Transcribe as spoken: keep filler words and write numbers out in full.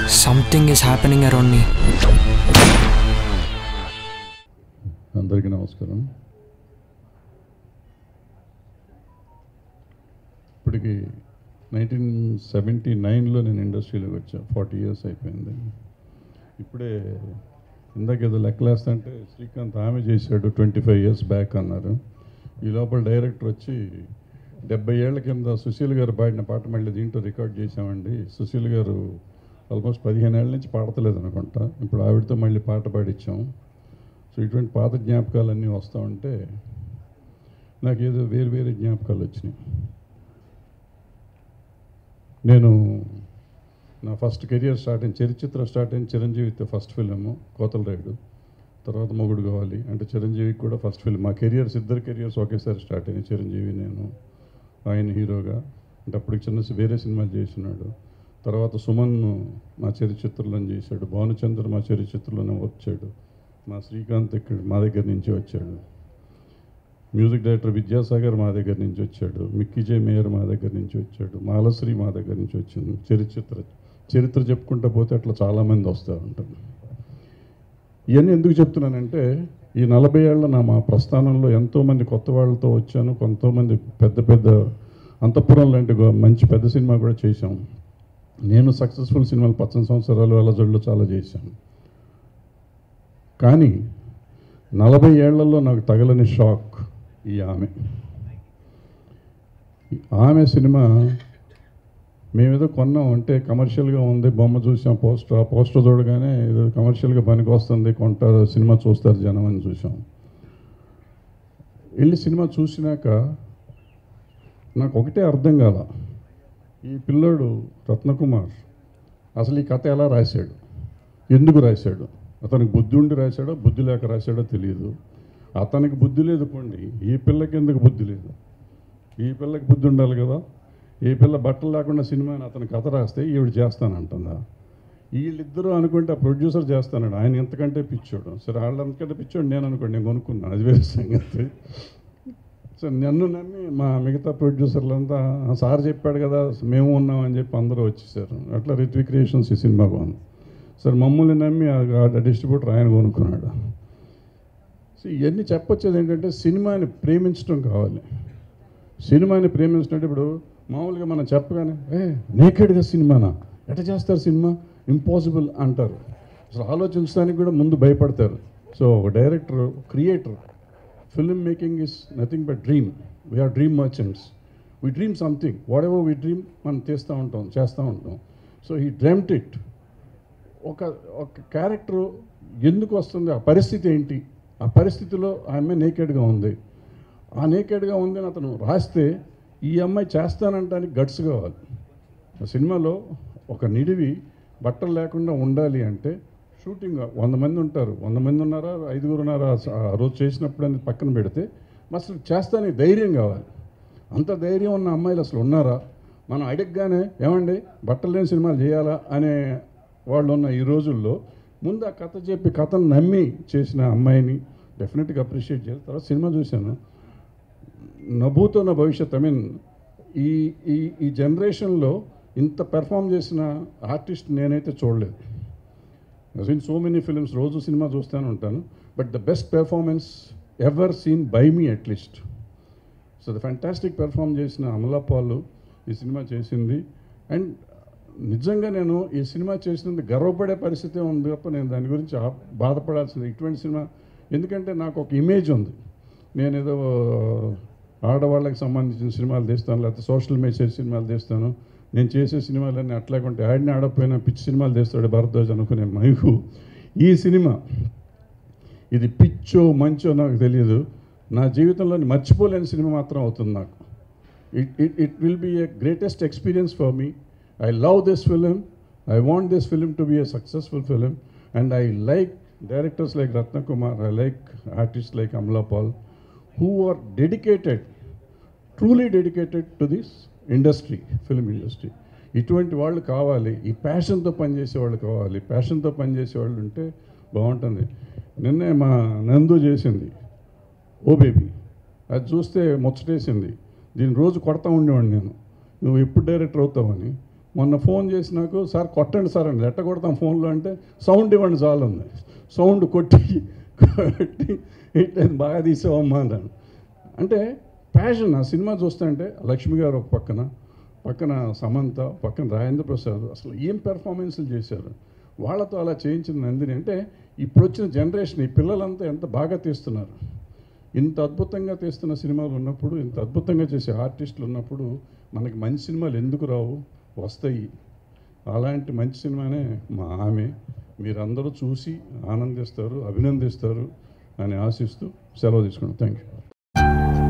Something is happening around me. అందరికీ నమస్కారం. ఇప్పటికి నైన్టీన్ సెవెంటీ నైన్లో నేను ఇండస్ట్రీలోకి వచ్చా. ఫార్టీ ఇయర్స్ అయిపోయింది. ఇప్పుడే ఇందాక ఏదో లెక్కలేస్తా అంటే శ్రీకాంత్ ఆమె చేశాడు ట్వంటీ ఫైవ్ ఇయర్స్ బ్యాక్ అన్నారు. ఈ లోపల డైరెక్టర్ వచ్చి డెబ్బై ఏళ్ల కింద సుశీల్ గారు పాడిన పాట మళ్ళీ దీంట్లో రికార్డ్ చేసామండి. సుశీల్ గారు ఆల్మోస్ట్ పదిహేను ఏళ్ళ నుంచి పాడతలేదు అనుకుంటా. ఇప్పుడు ఆవిడతో మళ్ళీ పాట పాడించాం. సో ఇటువంటి పాత జ్ఞాపకాలన్నీ వస్తూ ఉంటే నాకు ఏదో వేరు వేరే జ్ఞాపకాలు వచ్చినాయి. నేను నా ఫస్ట్ కెరియర్ స్టార్ట్ అయిన చరిత్ర స్టార్ట్ అయిన చిరంజీవితో ఫస్ట్ ఫిలిము కోతల రైడు, తర్వాత మొగుడు కావాలి అంటే చిరంజీవికి కూడా ఫస్ట్ ఫిలిం. మా కెరియర్స్ ఇద్దరు కెరియర్స్ ఒకేసారి స్టార్ట్ అయినాయి. చిరంజీవి నేను ఆయన హీరోగా అంటే అప్పటికి చిన్న వేరే సినిమాలు చేస్తున్నాడు. తర్వాత సుమన్ మా చరిత్రలో చేశాడు, భానుచంద్ర మా చరిత్రలోనే వచ్చాడు, మా శ్రీకాంత్ ఇక్కడ మా దగ్గర నుంచి వచ్చాడు, మ్యూజిక్ డైరెక్టర్ విద్యాసాగర్ మా దగ్గర నుంచి వచ్చాడు, మిక్కీజే మేయర్ మా దగ్గర నుంచి వచ్చాడు, మాలశ్రీ మా దగ్గర నుంచి వచ్చింది. చరిత్ర చరిత్ర చెప్పుకుంటూ పోతే అట్లా చాలామంది వస్తూ ఉంటారు. ఇవన్నీ ఎందుకు చెప్తున్నానంటే ఈ నలభై ఏళ్ళ నా మా ప్రస్థానంలో ఎంతోమంది కొత్త వాళ్ళతో వచ్చాను. కొంతమంది పెద్ద పెద్ద అంతఃపురం లాంటి మంచి పెద్ద సినిమా కూడా చేశాం. నేను సక్సెస్ఫుల్ సినిమాలు పచ్చని సంవత్సరాలు అలజడులు చాలా చేశాను. కానీ నలభై ఏళ్లలో నాకు తగలని షాక్ ఈ ఆమె ఆమె సినిమా మేమేదో కొన్నాం అంటే కమర్షియల్గా ఉంది, బొమ్మ చూసాం, పోస్టర్ ఆ పోస్టర్ చూడగానే ఏదో కమర్షియల్గా పనికి వస్తుంది, కొంటారు, సినిమా చూస్తారు జనం అని చూసాం. వెళ్ళి సినిమా చూసినాక నాకు ఒకటే అర్థం కాల, ఈ పిల్లోడు రత్నకుమార్ అసలు ఈ కథ ఎలా రాశాడు, ఎందుకు రాశాడు, అతనికి బుద్ధి ఉండి రాశాడో బుద్ధి లేక రాశాడో తెలియదు. అతనికి బుద్ధి లేదు పోండి, ఈ పిల్లకి ఎందుకు బుద్ధి లేదు? ఈ పిల్లకి బుద్ధి ఉండాలి కదా. ఈ పిల్ల బట్టలు లేకుండా సినిమాని అతని కథ రాస్తే ఈవిడ చేస్తానంటుందా? వీళ్ళిద్దరూ అనుకుంటే ఆ ప్రొడ్యూసర్ చేస్తానండి, ఆయన ఎంతకంటే పిచ్చోడు. సరే వాళ్ళంతకంటే పిచ్చోడు నేను అనుకోండి, నేను కొనుక్కున్నాను, అది వేరే సంగతి. సో నన్ను నమ్మి మా మిగతా ప్రొడ్యూసర్లంతా సార్ చెప్పాడు కదా మేము ఉన్నామని చెప్పి అందరూ వచ్చేసారు. అట్లా రిత్విక్ క్రియేషన్స్ ఈ సినిమా బాగుంది. సరే మమ్మల్ని నమ్మి ఆ డిస్ట్రిబ్యూటర్ ఆయన కొనుక్కున్నాడు. సో ఇవన్నీ చెప్పొచ్చేది ఏంటంటే సినిమాని ప్రేమించడం కావాలి. సినిమాని ప్రేమించినట్టు ఇప్పుడు మామూలుగా మనం చెప్పగానే ఏ నేకెడ్గా సినిమానా, ఎట్లా చేస్తారు సినిమా, ఇంపాసిబుల్ అంటారు. అసలు ఆలోచించడానికి కూడా ముందు భయపడతారు. సో ఒక director creator film making is nothing but dream. We are dream merchants. We dream something, what ever we dream మనం చేస్తూ ఉంటాం చేస్తూ ఉంటాం. So he dreamed it. ఒక ఒక క్యారెక్టర్ ఎందుకు వస్తుంది, ఆ పరిస్థితి ఏంటి, ఆ పరిస్థితిలో ఆ అమ్మాయి నేకెడ్గా ఉంది, ఆ నేకెడ్గా ఉంది అని అతను రాస్తే ఈ అమ్మాయి చేస్తానంటానికి గట్స్ కావాలి. ఆ సినిమాలో ఒక నిడివి బట్టలు లేకుండా ఉండాలి అంటే షూటింగ్ వంద మంది ఉంటారు, వంద మంది ఉన్నారా ఐదుగురు ఉన్నారా ఆ రోజు చేసినప్పుడు అని పక్కన పెడితే అసలు చేస్తానికి ధైర్యం కావాలి. అంత ధైర్యం ఉన్న అమ్మాయిలు అసలు ఉన్నారా? మనం అడగగానే ఏమండి బట్టలు లేని సినిమాలు చేయాలా అనే వాళ్ళు ఉన్న ఈ రోజుల్లో ముందు ఆ కథ చెప్పి కథను నమ్మి చేసిన అమ్మాయిని డెఫినెట్గా అప్రిషియేట్ చేయాలి. తర్వాత సినిమా చూశాను, నభూతో నా భవిష్యత్. ఐ మీన్ ఈ ఈ ఈ జనరేషన్లో ఇంత పెర్ఫామ్ చేసిన ఆర్టిస్ట్ నేనైతే చూడలేదు. సీన్ సో మెనీ ఫిలిమ్స్, రోజు సినిమా చూస్తూనే ఉంటాను, but the best performance ever seen by me at least. So the fantastic perform చేసిన అమలా పాల్ ఈ సినిమా చేసింది. అండ్ నిజంగా నేను ఈ సినిమా చేసినందుకు గర్వపడే పరిస్థితి ఉంది తప్ప నేను దాని గురించి బాధపడాల్సింది ఇటువంటి సినిమా. ఎందుకంటే నాకు ఒక ఇమేజ్ ఉంది, నేనేదో ఆడవాళ్ళకి సంబంధించిన సినిమాలు తీస్తాను, లేకపోతే సోషల్ మెసేజ్ సినిమాలు తీస్తాను, నేను చేసే సినిమాలన్నీ అట్లాగుంటే ఆడిని ఆడకపోయినా పిచ్చి సినిమాలు తీస్తాడు భరద్వాజ్ అనుకునే మైకు. ఈ సినిమా ఇది పిచ్చో మంచో నాకు తెలియదు, నా జీవితంలోని మర్చిపోలేని సినిమా మాత్రం అవుతుంది నాకు. It it it will be a greatest experience for me. I love this film, I want this film to be a successful film, and I like directors like Ratnakumar, I like artist like Amala Paul who are dedicated, truly dedicated to this industry, film industry. ఇటువంటి వాళ్ళు కావాలి, ఈ ప్యాషన్తో పనిచేసే వాళ్ళు కావాలి. ప్యాషన్తో పనిచేసే వాళ్ళు ఉంటే బాగుంటుంది. నిన్నే మా నందు చేసింది ఓ బేబీ, అది చూస్తే ముచ్చటేసింది. దీన్ని రోజు కొడతా ఉండేవాడిని నేను, నువ్వు ఎప్పుడు డైరెక్టర్ అవుతావని. మొన్న ఫోన్ చేసి నాకు సార్ కొట్టండి సార్ అండి, ఎట్ట కొడతాం ఫోన్లో అంటే సౌండ్ ఇవ్వండి చాలు ఉంది. సౌండ్ కొట్టి కొట్టి ఇట్లా బాగా తీసావమ్మా అన్నాను. అంటే ప్యాషన్. ఆ సినిమా చూస్తుంటే లక్ష్మి గారు ఒక పక్కన, పక్కన సమంత, పక్కన రాజేంద్ర ప్రసాద్, అసలు ఏం పెర్ఫార్మెన్స్లు చేశారు. వాళ్ళతో అలా చేయించిన నందిని అంటే ఇప్పుడు వచ్చిన జనరేషన్ ఈ పిల్లలంతా ఎంత బాగా తీస్తున్నారు. ఇంత అద్భుతంగా తీస్తున్న సినిమాలు ఉన్నప్పుడు, ఇంత అద్భుతంగా చేసే ఆర్టిస్టులు ఉన్నప్పుడు మనకి మంచి సినిమాలు ఎందుకు రావు? వస్తాయి. అలాంటి మంచి సినిమానే మా ఆమె. మీరందరూ చూసి ఆనందిస్తారు, అభినందిస్తారు అని ఆశిస్తూ సెలవు తీసుకున్నాను. Thank you.